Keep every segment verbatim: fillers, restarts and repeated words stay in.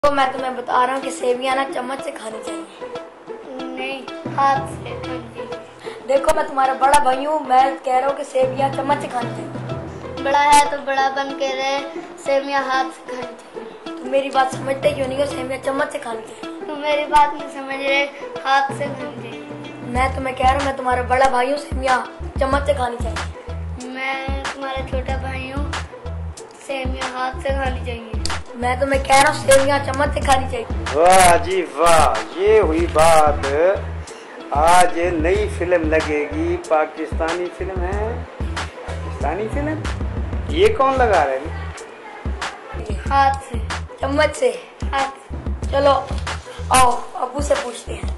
तो मैं तुम्हें बता रहा हूँ कि सेवियां ना चम्मच से खानी चाहिए, नहीं हाथ से खानी चाहिए। देखो मैं तुम्हारा बड़ा भाई हूँ, मैं कह रहा हूँ कि सेवियां चम्मच से खानी चाहिए। बड़ा है तो बड़ा बन के रहे, सेवियां हाथ से खानी चाहिए। तुम मेरी बात समझते क्यों नहीं हो? सेवियां चम्मच से खानी चाहिए। तुम मेरी बात नहीं समझ रहे, हाथ से खानी चाहिए। मैं तुम्हें कह रहा हूँ, मैं तुम्हारा बड़ा भाई हूँ, सेवियां चम्मच से खानी चाहिए। मैं तुम्हारा छोटा भाई हूँ, सेवियां हाथ से खानी चाहिए। मैं तुम्हें कह रहा हूँ सेवियां चम्मच से खानी चाहिए। वाह जी वाह, ये हुई बात। आज नई फिल्म लगेगी, पाकिस्तानी फिल्म है। पाकिस्तानी फिल्म ये कौन लगा रहे हैं? हाथ से चम्मच से। हाथ। चलो आओ अबू से पूछते हैं।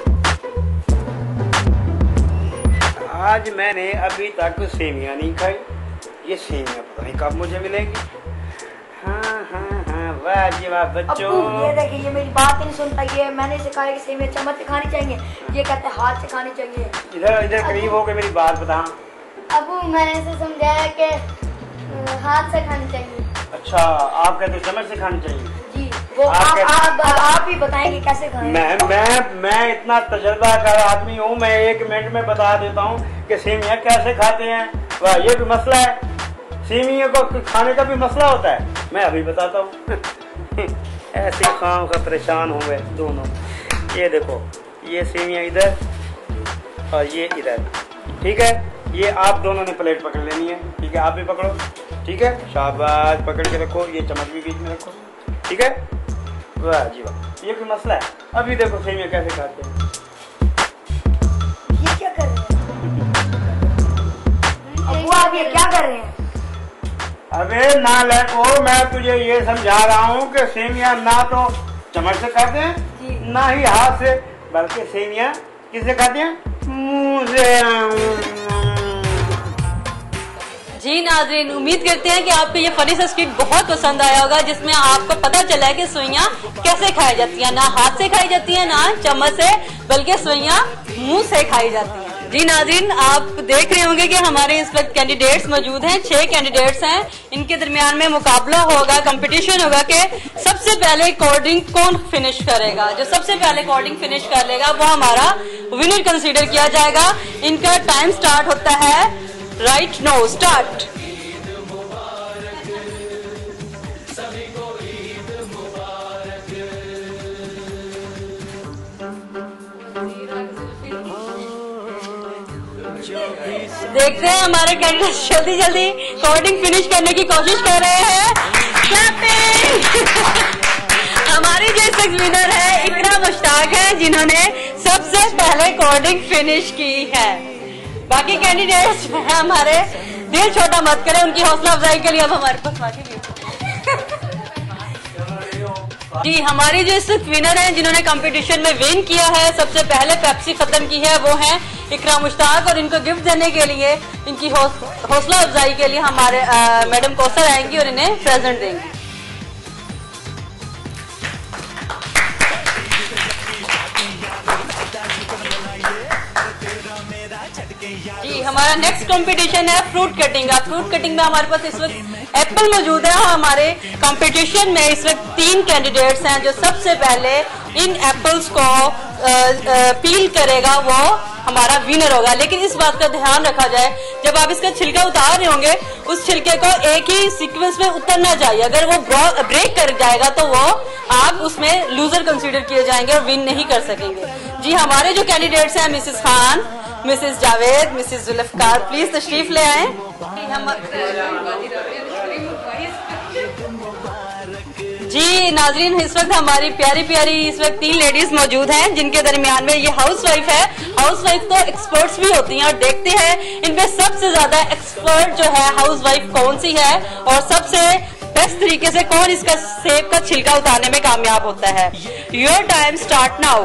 आज मैंने अभी तक सेवियां नहीं खाई, ये सेवियां पता नहीं कब मुझे मिलेगी। हाँ हाँ हाँ, वाह जी वाह बच्चों। अब्बू ये देखिए, ये मेरी बात ही नहीं सुनता। ये मैंने सिखाया कि सेवियां चम्मच से खानी चाहिए, ये कहते हैं हाथ से खानी चाहिए। इधर इधर करीब होकर मेरी बात बता। अबू मैंने इसे समझाया कि हाथ से खानी चाहिए। अच्छा, आप कहते हो चम्मच से खानी चाहिए? जी, वो आप आप कहते- आप, आप, आप ही बताएंगे कैसे खाएं। मैं मैं मैं इतना तजर्बाकार आदमी हूँ, मैं एक मिनट में बता देता हूँ कि सेवियां कैसे खाते हैं। वाह, ये भी मसला है, सेवियों को खाने का भी मसला होता है। मैं अभी बताता हूँ। ऐसे खाम का परेशान हो गए दोनों। ये देखो, ये सेवियां इधर और ये इधर, ठीक है। ये आप दोनों ने प्लेट पकड़ लेनी है, ठीक है। आप भी पकड़ो, ठीक है। शाबाश, पकड़ के रखो। ये चम्मच भी बीच में रखो, ठीक है। वाह जी वाह, ये कोई मसला है। अभी देखो सेवियां कैसे खाते हैं। ये क्या कर रहे हैं अब्बू? आप ये क्या कर रहे हैं? अबे नालायको, मैं तुझे ये समझा रहा हूँ कि सेवियां ना तो चम्मच से खाते हैं, ना ही हाथ से, बल्कि सेवियां किससे खाते हैं? मुंह से। जी नाज़रीन, उम्मीद करते हैं कि आपको ये फनी सा स्किट बहुत पसंद आया होगा, जिसमें आपको पता चला है कि सुइयां कैसे खाई जाती हैं। ना हाथ से खाई जाती हैं, ना चम्मच से, बल्कि सुइयां मुंह से खाई जाती हैं। जी नाज़रीन, आप देख रहे होंगे कि हमारे इस वक्त कैंडिडेट्स मौजूद हैं। छह कैंडिडेट्स हैं, इनके दरमियान में मुकाबला होगा, कंपटीशन होगा कि सबसे पहले कोडिंग कौन फिनिश करेगा। जो सबसे पहले कोडिंग फिनिश कर लेगा वो हमारा विनर कंसीडर किया जाएगा। इनका टाइम स्टार्ट होता है राइट नो स्टार्ट। देखते हैं हमारे कैंडिडेट जल्दी जल्दी कोडिंग फिनिश करने की कोशिश कर रहे हैं। हमारी जो विनर है इकरा मुश्ताक है, जिन्होंने सबसे पहले कोडिंग फिनिश की है। बाकी कैंडिडेट्स हमारे दिल छोटा मत करें, उनकी हौसला अफजाई के लिए अब हमारे पास बाकी जी हमारी जो इस विनर हैं, जिन्होंने कंपटीशन में विन किया है, सबसे पहले पेप्सी खत्म की है, वो हैं इकरा मुश्ताक। और इनको गिफ्ट देने के लिए, इनकी हौसला अफजाई के लिए हमारे मैडम कौसर आएंगी और इन्हें प्रेजेंट देंगी। जी हमारा नेक्स्ट कंपटीशन है फ्रूट कटिंग का। फ्रूट कटिंग में हमारे पास इस वक्त एप्पल मौजूद है। हमारे कंपटीशन में इस वक्त तीन कैंडिडेट्स हैं। जो सबसे पहले इन एप्पल्स को आ, आ, पील करेगा वो हमारा विनर होगा। लेकिन इस बात का ध्यान रखा जाए, जब आप इसका छिलका उतार रहे होंगे, उस छिलके को एक ही सीक्वेंस में उतरना चाहिए। अगर वो ब्रेक कर जाएगा तो वो आप उसमें लूजर कंसीडर किए जाएंगे और विन नहीं कर सकेंगे। जी हमारे जो कैंडिडेट्स हैं, Mrs Khan, Mrs Javed, Mrs Zulfiqar, please तशरीफ ले आए। जी नाजरीन, इस वक्त हमारी प्यारी प्यारी इस वक्त तीन लेडीज मौजूद हैं, जिनके दरमियान में ये हाउस वाइफ है। हाउस वाइफ तो एक्सपर्ट्स भी होती हैं, और देखते हैं इनमें सबसे ज्यादा एक्सपर्ट जो है हाउस वाइफ कौन सी है, और सबसे बेस्ट तरीके से कौन इसका सेब का छिलका उतारने में कामयाब होता है। Your time start now.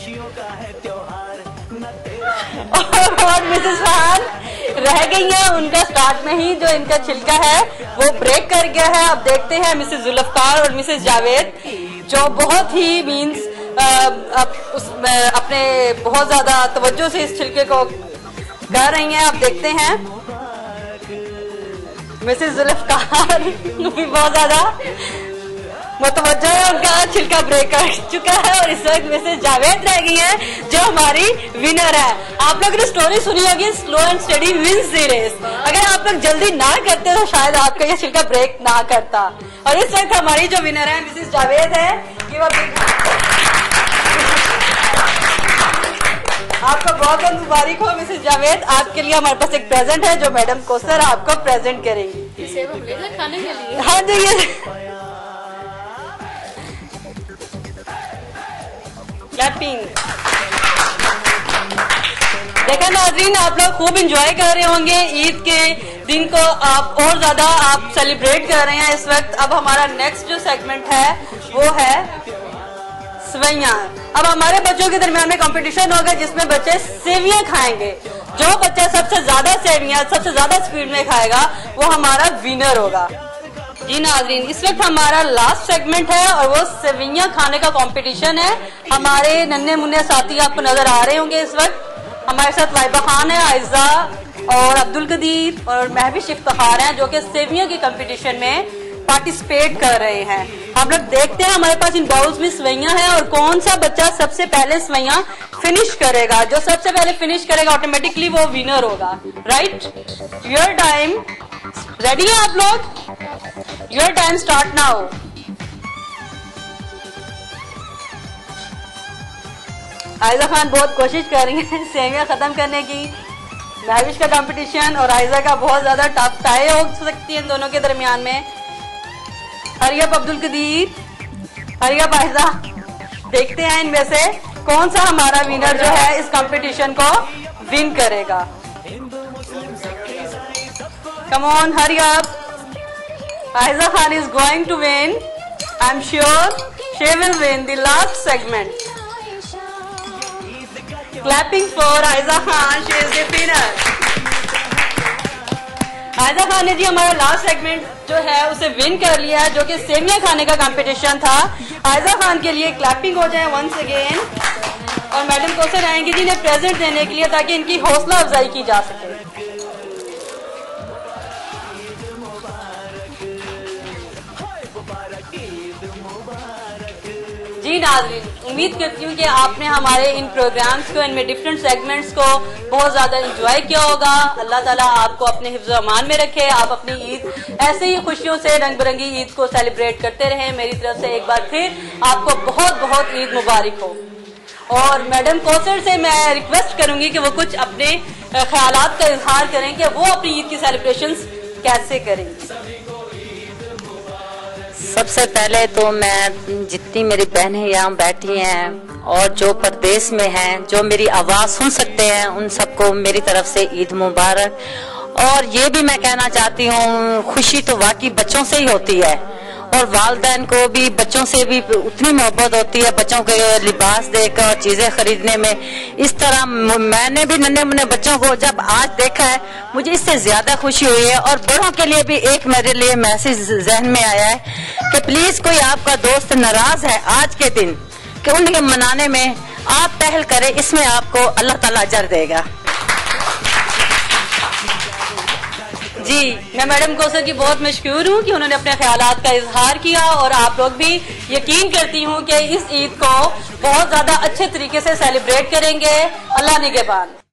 और मिसेस खान रह गई है, उनका स्टार्ट में ही जो इनका छिलका है वो ब्रेक कर गया है। अब देखते हैं मिसेस जुल्फकार और मिसेस जावेद, जो बहुत ही मीन्स अपने बहुत ज्यादा तवज्जो से इस छिलके को कर रही हैं। अब देखते हैं मिसेस जुल्फकार भी बहुत ज्यादा मुतवज्जो है, उनका छिलका ब्रेक कर चुका है और इस वक्त मिसेस जावेद रह गई है जो हमारी विनर है। आप लोगों ने स्टोरी सुनी होगी, slow and study wins the race. अगर आप लोग जल्दी ना करते तो शायद आपका ये छिलका ब्रेक ना करता। और इस वक्त हमारी जो विनर है मिसेस जावेद है, कि वो आपको बहुत बहुत मुबारक हो मिसेस जावेद। आपके लिए हमारे पास एक प्रेजेंट है जो मैडम कोसर आपको प्रेजेंट करेंगी। इसे वो मिलेगा खाने के लिए? हाँ जी, ये क्लैपिंग। देखा नाज़रीन, आप लोग खूब एंजॉय कर रहे होंगे ईद के दिन को, आप और ज्यादा आप सेलिब्रेट कर रहे हैं इस वक्त। अब हमारा नेक्स्ट जो सेगमेंट है वो है सेवइयां। अब हमारे बच्चों के दरमियान में कंपटीशन होगा जिसमें बच्चे सेवियां खाएंगे। जो बच्चा सबसे ज्यादा सेवियां सबसे ज्यादा स्पीड में खाएगा वो हमारा विनर होगा। जी नाज़रीन, इस वक्त हमारा लास्ट सेगमेंट है और वो सेवियां खाने का कंपटीशन है। हमारे नन्हे मुन्ने साथी आपको नजर आ रहे होंगे इस वक्त। हमारे साथ लाइबा खान है, आयजा और अब्दुल कदीर और महविश इफ्तिखार हैं जो कि सेवियां के कंपटीशन में पार्टिसिपेट कर रहे हैं। हम लोग देखते हैं हमारे पास इन बाउल्स में सेवइयां हैं और कौन सा बच्चा सबसे पहले सेवइयां फिनिश करेगा। जो सबसे पहले फिनिश करेगा ऑटोमेटिकली वो विनर होगा। राइट, योर टाइम रेडी है आप लोग? Your time start now. Aiza Khan बहुत कोशिश कर रही है सेवियां खत्म करने की। महविश का कंपटीशन और आयजा का बहुत ज्यादा टफ टाई हो सकती है इन दोनों के दरमियान में। हरियप अब्दुल कदीर, हरियप आयजा, देखते हैं इनमें से कौन सा हमारा विनर जो है इस कंपटीशन को विन करेगा। Come on, hurry up. Aiza Khan is going to win. I am sure she will win the last segment. Clapping for Aiza Khan, she is the winner. Aiza Khan ने जी हमारा लास्ट सेगमेंट जो है उसे विन कर लिया है, जो कि सेवियां खाने का कंपटीशन था। आयजा खान के लिए क्लैपिंग हो जाए वंस अगेन। और मैडम कोसर आएंगे जी इन्हें प्रेजेंट देने के लिए ताकि इनकी हौसला अफजाई की जा सके। जी नाज़रीन, उम्मीद करती हूँ कि आपने हमारे इन प्रोग्राम्स को, इनमें डिफरेंट सेगमेंट्स को बहुत ज़्यादा एंजॉय किया होगा। अल्लाह ताला आपको अपने हिफ्ज़ व अमान में रखे, आप अपनी ईद ऐसे ही खुशियों से रंग बिरंगी ईद को सेलिब्रेट करते रहें। मेरी तरफ से एक बार फिर आपको बहुत बहुत ईद मुबारक हो। और मैडम कोसर से मैं रिक्वेस्ट करूंगी कि वो कुछ अपने ख्यालात का इजहार करें कि वो अपनी ईद की सेलिब्रेशंस कैसे करेंगी। सबसे पहले तो मैं जितनी मेरी बहनें यहाँ बैठी हैं और जो परदेश में हैं, जो मेरी आवाज़ सुन सकते हैं, उन सबको मेरी तरफ से ईद मुबारक। और ये भी मैं कहना चाहती हूँ, खुशी तो वाकई बच्चों से ही होती है और वालिदैन को भी बच्चों से भी उतनी मोहब्बत होती है, बच्चों के लिबास देकर चीज़ें खरीदने में। इस तरह मैंने भी नन्हे मुन्ने बच्चों को जब आज देखा है, मुझे इससे ज़्यादा खुशी हुई है। और बड़ों के लिए भी एक मेरे लिए मैसेज जहन में आया है कि प्लीज़ कोई आपका दोस्त नाराज़ है आज के दिन कि उन्हें मनाने में आप पहल करें, इसमें आपको अल्लाह ताला अजर देगा। जी, मैं मैडम कोसर की बहुत मशकूर हूँ कि उन्होंने अपने ख्यालात का इजहार किया और आप लोग भी यकीन करती हूँ कि इस ईद को बहुत ज़्यादा अच्छे तरीके से सेलिब्रेट करेंगे। अल्लाह निगहबान।